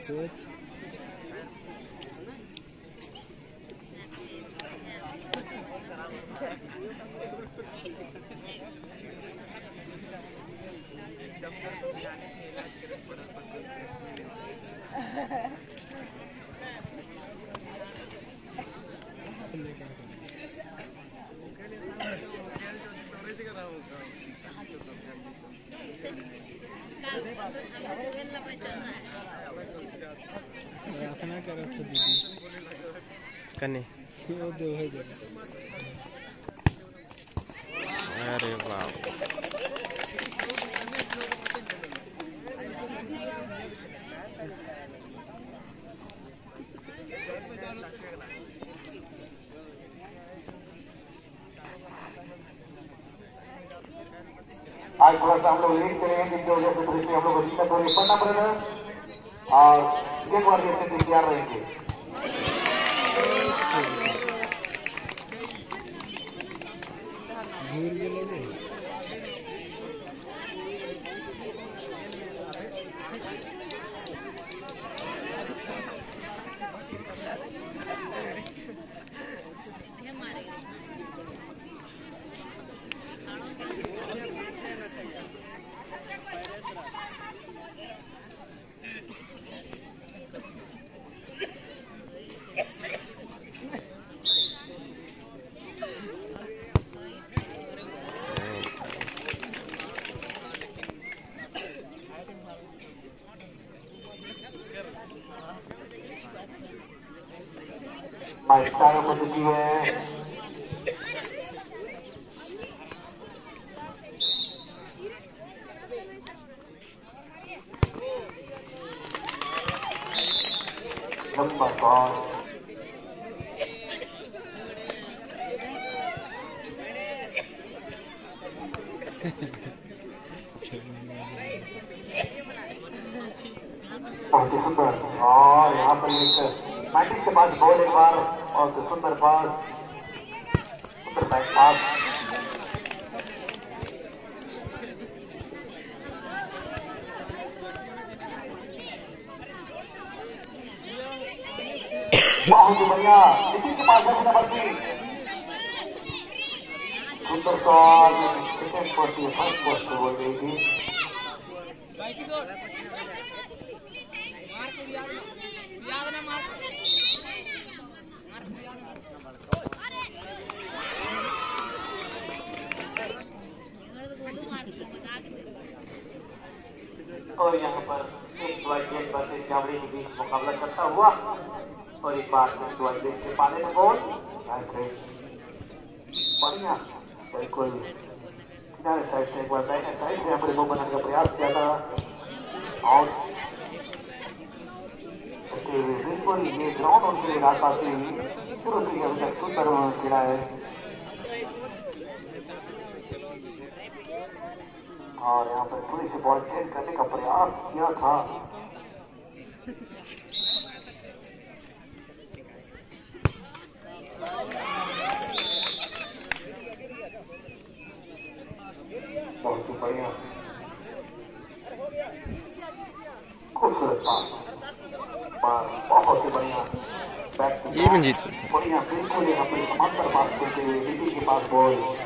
सोच प्रार्थना करो तो दीदी कने दो है जब अरे वाह आज थोड़ा सा हम लोग लेट करेंगे जिसकी वजह से थोड़ी सी हम लोग दिक्कत हो रही है। पन्ना ब्रदर्स और एक बार देखते तैयार रहेंगे। माइस्टार पद्धति है लंबा बॉल बहुत ही सुंदर और यहाँ पर एक मैटिस के पास बॉल एक बार और सुंदर पास सुंदर बैक पास बहुत ही बढ़िया नितिन के पास नंबर 3 सुंदर shot second post first post बोल गई थी। और यहाँ पर एक गेंद वर्सेस जावड़ी के बीच मुकाबला चलता हुआ और एक बार गेंद के पाले में गोल बढ़िया बिल्कुल किनारे साइड से एक बार दाहिने साइड से यहाँ पर वो बनाने का प्रयास किया था और बिल्कुल ये ग्राउंड उनके लिए रात पास शुरू से अभी तक सुंदर खेला है और यहाँ पर थोड़ी सी बॉल चेंज करने का प्रयास किया था बहुत ही बढ़िया खूबसूरत पास बहुत ही बढ़िया बढ़िया बिल्कुल यहाँ पर समांतर पास करते हुए के पास बॉल